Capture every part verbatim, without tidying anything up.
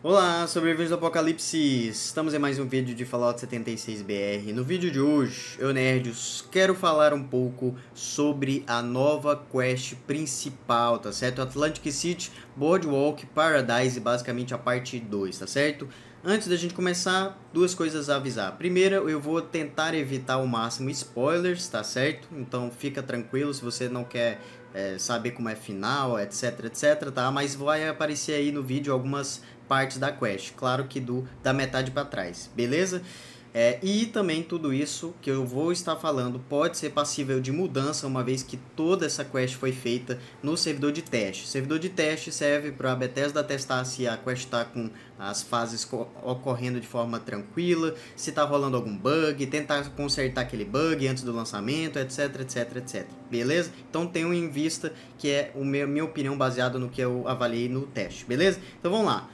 Olá, sobreviventes do Apocalipse! Estamos em mais um vídeo de Fallout setenta e seis B R. No vídeo de hoje, eu, nerds, quero falar um pouco sobre a nova quest principal, tá certo? Atlantic City, Boardwalk, Paradise, basicamente a parte dois, tá certo? Antes da gente começar, duas coisas a avisar. Primeiro, eu vou tentar evitar ao máximo spoilers, tá certo? Então fica tranquilo se você não quer é, saber como é final, etc, etc, tá? Mas vai aparecer aí no vídeo algumas partes da quest, claro que do da metade para trás, beleza? É, e também tudo isso que eu vou estar falando pode ser passível de mudança, uma vez que toda essa quest foi feita no servidor de teste. O servidor de teste serve para a Bethesda testar se a quest está com as fases ocorrendo de forma tranquila, se está rolando algum bug, tentar consertar aquele bug antes do lançamento, etc, etc, etc. Beleza? Então tenham em vista que é a minha opinião baseada no que eu avaliei no teste, beleza? Então vamos lá.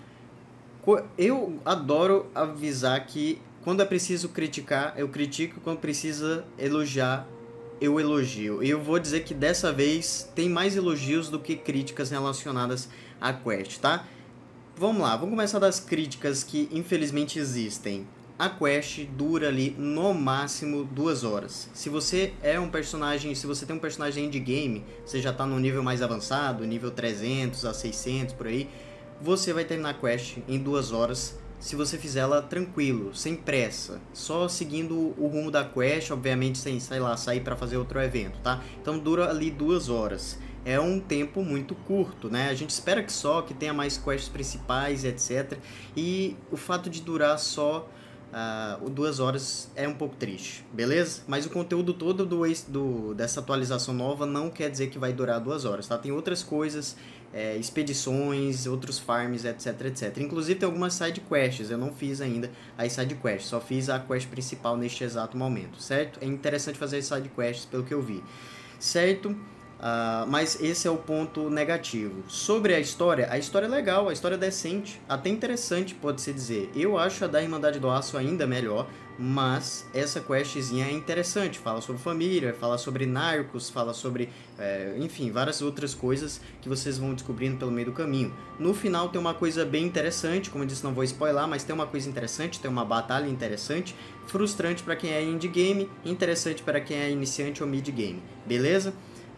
Eu adoro avisar que quando é preciso criticar, eu critico, quando precisa elogiar, eu elogio. E eu vou dizer que dessa vez tem mais elogios do que críticas relacionadas à quest, tá? Vamos lá, vamos começar das críticas que infelizmente existem. A quest dura ali no máximo duas horas. Se você é um personagem, se você tem um personagem endgame, você já tá no nível mais avançado, nível trezentos a seiscentos por aí, você vai terminar a quest em duas horas, se você fizer ela tranquilo, sem pressa, só seguindo o rumo da quest, obviamente sem, sei lá, sair para fazer outro evento, tá? Então dura ali duas horas. É um tempo muito curto, né? A gente espera que só, que tenha mais quests principais, etcétera. E o fato de durar só uh, duas horas é um pouco triste, beleza? Mas o conteúdo todo do, do, dessa atualização nova não quer dizer que vai durar duas horas, tá? Tem outras coisas, é, expedições, outros farms, etc, etcétera. Inclusive tem algumas side quests, eu não fiz ainda as side quests, só fiz a quest principal neste exato momento, certo? É interessante fazer as side quests pelo que eu vi, certo? Uh, mas esse é o ponto negativo. Sobre a história, a história é legal, a história é decente, até interessante, pode-se dizer. Eu acho a da Irmandade do Aço ainda melhor, mas essa questzinha é interessante. Fala sobre família, fala sobre narcos, fala sobre, é, enfim, várias outras coisas que vocês vão descobrindo pelo meio do caminho. No final tem uma coisa bem interessante, como eu disse, não vou spoiler, mas tem uma coisa interessante, tem uma batalha interessante, frustrante para quem é endgame, interessante para quem é iniciante ou mid-game, beleza?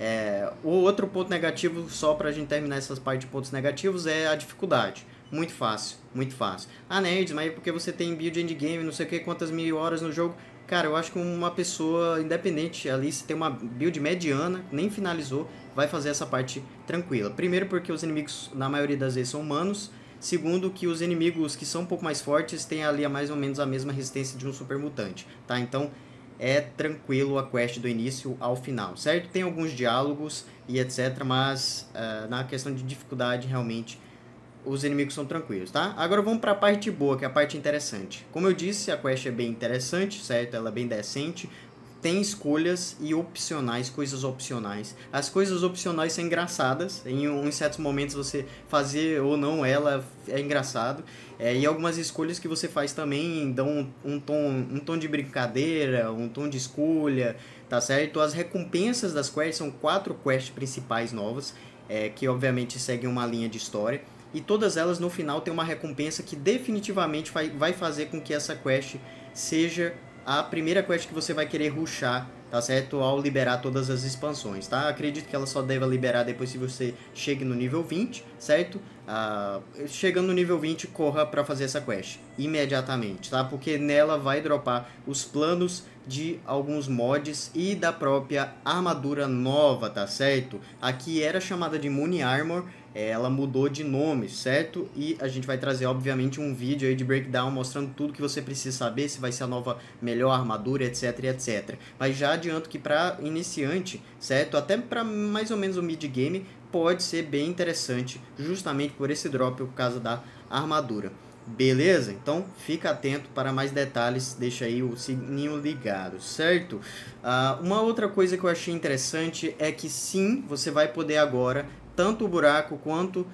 É, o outro ponto negativo, só pra gente terminar essas partes de pontos negativos, é a dificuldade. Muito fácil, muito fácil. Ah, nerds, mas é porque você tem build endgame, não sei o que, quantas mil horas no jogo. Cara, eu acho que uma pessoa independente ali, se tem uma build mediana, nem finalizou, vai fazer essa parte tranquila. Primeiro porque os inimigos, na maioria das vezes, são humanos. Segundo que os inimigos que são um pouco mais fortes, têm ali mais ou menos a mesma resistência de um super mutante, tá? Então é tranquilo a quest do início ao final, certo? Tem alguns diálogos e etcétera, mas uh, na questão de dificuldade, realmente, os inimigos são tranquilos, tá? Agora vamos para a parte boa, que é a parte interessante. Como eu disse, a quest é bem interessante, certo? Ela é bem decente. Tem escolhas e opcionais, coisas opcionais. As coisas opcionais são engraçadas. Em, em certos momentos você fazer ou não ela é engraçado. É, e algumas escolhas que você faz também dão um, um, tom, um tom de brincadeira, um tom de escolha, tá certo? As recompensas das quests são quatro quests principais novas, é, que obviamente seguem uma linha de história. E todas elas no final tem uma recompensa que definitivamente vai, vai fazer com que essa quest seja a primeira quest que você vai querer rushar, tá certo? Ao liberar todas as expansões, tá? Acredito que ela só deva liberar depois que você chegue no nível vinte, certo? Ah, chegando no nível vinte, corra para fazer essa quest imediatamente, tá? Porque nela vai dropar os planos de alguns mods e da própria armadura nova, tá certo? Aqui era chamada de Moon Armor, ela mudou de nome, certo? E a gente vai trazer, obviamente, um vídeo aí de breakdown mostrando tudo que você precisa saber, se vai ser a nova melhor armadura, etc, etcétera. Mas já adianto que para iniciante, certo? Até para mais ou menos o mid-game, pode ser bem interessante, justamente por esse drop, por causa da armadura. Beleza? Então fica atento para mais detalhes, deixa aí o sininho ligado, certo? Uh, uma outra coisa que eu achei interessante é que sim, você vai poder agora, tanto o buraco quanto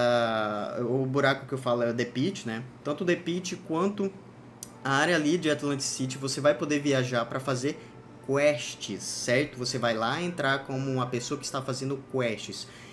uh, o buraco que eu falo é o The Pit, né? Tanto o The Pit quanto a área ali de Atlantic City, você vai poder viajar para fazer quests, certo? Você vai lá entrar como uma pessoa que está fazendo quests.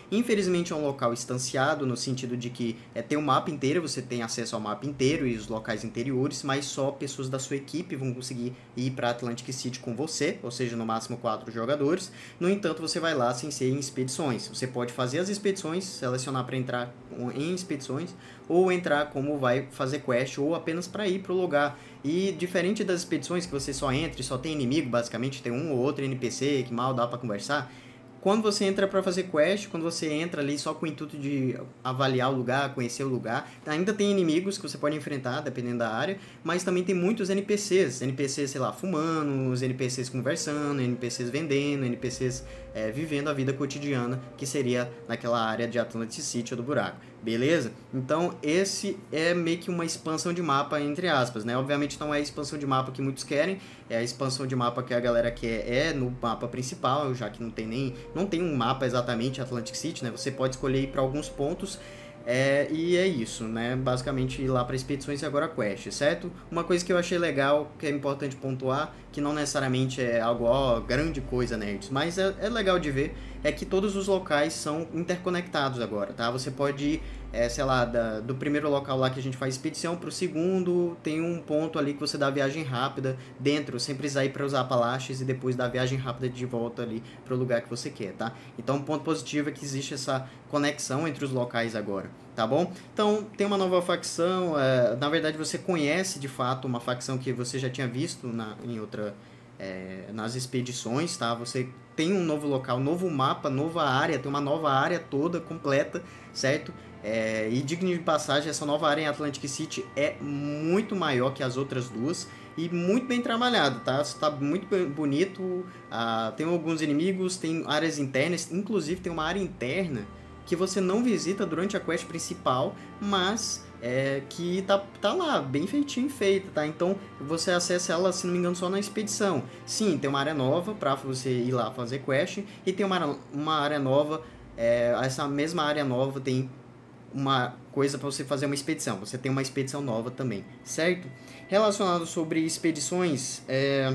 Infelizmente é um local instanciado, no sentido de que é, tem o mapa inteiro, você tem acesso ao mapa inteiro e os locais interiores, mas só pessoas da sua equipe vão conseguir ir para Atlantic City com você, ou seja, no máximo quatro jogadores. No entanto, você vai lá sem ser em expedições. Você pode fazer as expedições, selecionar para entrar em expedições, ou entrar como vai fazer quest, ou apenas para ir para o lugar. E diferente das expedições que você só entra e só tem inimigo, basicamente tem um ou outro N P C que mal dá para conversar, quando você entra para fazer quest, quando você entra ali só com o intuito de avaliar o lugar, conhecer o lugar, ainda tem inimigos que você pode enfrentar, dependendo da área, mas também tem muitos N P Cs, N P Cs, sei lá, fumando, os N P Cs conversando, N P Cs vendendo, N P Cs é, vivendo a vida cotidiana, que seria naquela área de Atlantic City ou do buraco, beleza? Então esse é meio que uma expansão de mapa, entre aspas, né? Obviamente não é a expansão de mapa que muitos querem, é a expansão de mapa que a galera quer é no mapa principal, já que não tem nem não tem um mapa exatamente Atlantic City, né? Você pode escolher ir para alguns pontos. É, e é isso, né? Basicamente ir lá para expedições e agora quest, certo? Uma coisa que eu achei legal, que é importante pontuar, que não necessariamente é algo, ó, grande coisa, nerds, mas é, é legal de ver, é que todos os locais são interconectados agora, tá? Você pode ir, é, sei lá, da, do primeiro local lá que a gente faz expedição pro segundo, tem um ponto ali que você dá a viagem rápida dentro, sem precisar ir para os Apalaches e depois dar a viagem rápida de volta ali pro lugar que você quer, tá? Então um ponto positivo é que existe essa conexão entre os locais agora, tá bom? Então tem uma nova facção, é, na verdade você conhece de fato uma facção que você já tinha visto na, em outra, é, nas expedições, tá? Você tem um novo local, novo mapa, nova área, tem uma nova área toda completa, certo? É, e digno de passagem, essa nova área em Atlantic City é muito maior que as outras duas e muito bem trabalhado, tá? Está muito bonito, ah, tem alguns inimigos, tem áreas internas, inclusive tem uma área interna que você não visita durante a quest principal, mas é, que tá, tá lá, bem feitinho, feita, tá? Então você acessa ela, se não me engano, só na expedição. Sim, tem uma área nova para você ir lá fazer quest, e tem uma, uma área nova, é, essa mesma área nova tem uma coisa para você fazer uma expedição. Você tem uma expedição nova também, certo? Relacionado sobre expedições, é,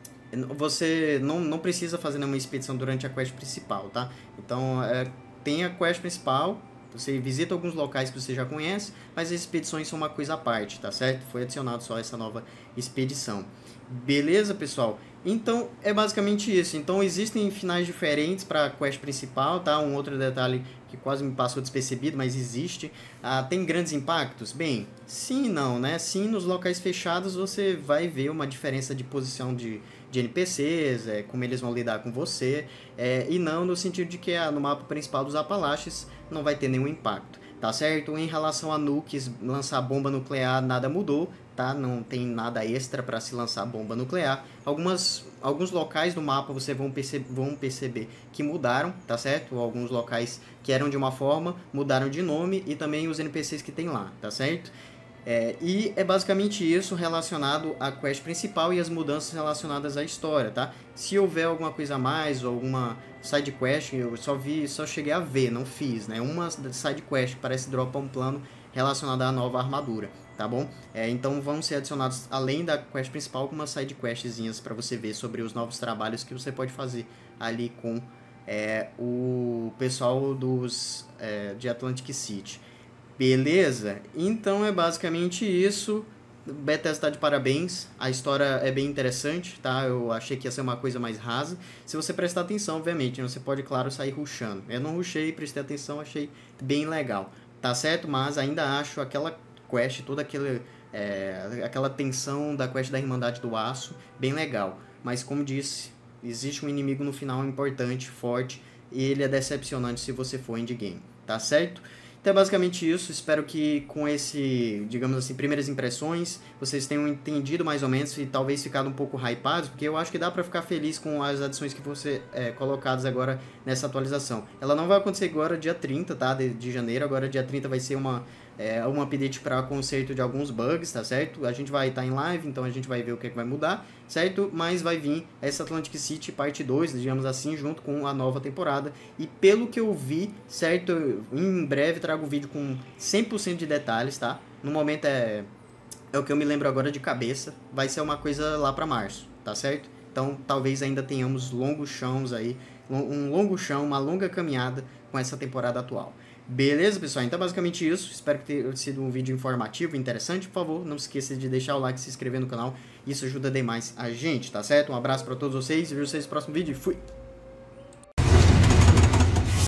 você não, não precisa fazer nenhuma expedição durante a quest principal, tá? Então, é, tem a quest principal, você visita alguns locais que você já conhece, mas as expedições são uma coisa à parte, tá certo? Foi adicionado só essa nova expedição. Beleza, pessoal? Então, é basicamente isso. Então, existem finais diferentes para a quest principal, tá? Um outro detalhe que quase me passou despercebido, mas existe. Ah, tem grandes impactos? Bem, sim e não, né? Sim, nos locais fechados você vai ver uma diferença de posição de, de N P Cs, é, como eles vão lidar com você, é, e não no sentido de que ah, no mapa principal dos Apalaches não vai ter nenhum impacto, tá certo? Em relação a nukes, lançar bomba nuclear, nada mudou, tá? Não tem nada extra para se lançar bomba nuclear. Algumas, alguns locais do mapa você vão, perce vão perceber que mudaram, tá certo? Alguns locais que eram de uma forma, mudaram de nome, e também os N P Cs que tem lá, tá certo? É, e é basicamente isso relacionado à quest principal e as mudanças relacionadas à história, tá? Se houver alguma coisa a mais, ou alguma side quest, eu só vi, só cheguei a ver, não fiz, né? Uma side quest que parece dropar um plano relacionado à nova armadura, tá bom? É, então vão ser adicionados, além da quest principal, algumas side questzinhas para você ver sobre os novos trabalhos que você pode fazer ali com é, o pessoal dos, é, de Atlantic City. Beleza? Então é basicamente isso. Bethesda está de parabéns. A história é bem interessante, tá? Eu achei que ia ser uma coisa mais rasa. Se você prestar atenção, obviamente, você pode, claro, sair rushando. Eu não rushei, prestei atenção, achei bem legal. Tá certo? Mas ainda acho aquela quest, toda aquele, é, aquela tensão da quest da Irmandade do Aço bem legal. Mas como disse, existe um inimigo no final importante, forte, e ele é decepcionante se você for endgame. Tá certo? Então é basicamente isso, espero que com esse, digamos assim, primeiras impressões, vocês tenham entendido mais ou menos e talvez ficado um pouco hypados, porque eu acho que dá pra ficar feliz com as adições que vão ser é, colocadas agora nessa atualização. Ela não vai acontecer agora dia trinta, tá, de, de janeiro, agora dia trinta vai ser uma, é, um update para conserto de alguns bugs, tá certo? A gente vai estar em live, então a gente vai ver o que, é que vai mudar, certo? Mas vai vir essa Atlantic City parte dois, digamos assim, junto com a nova temporada, e pelo que eu vi, certo, eu, em breve trago o vídeo com cem por cento de detalhes, tá? No momento é, é o que eu me lembro agora de cabeça, vai ser uma coisa lá para março, tá certo? Então talvez ainda tenhamos longos chãos aí, um longo chão, uma longa caminhada com essa temporada atual. Beleza, pessoal? Então, basicamente isso. Espero que tenha sido um vídeo informativo, interessante. Por favor, não se esqueça de deixar o like e se inscrever no canal. Isso ajuda demais a gente, tá certo? Um abraço para todos vocês e vejo vocês no próximo vídeo. Fui!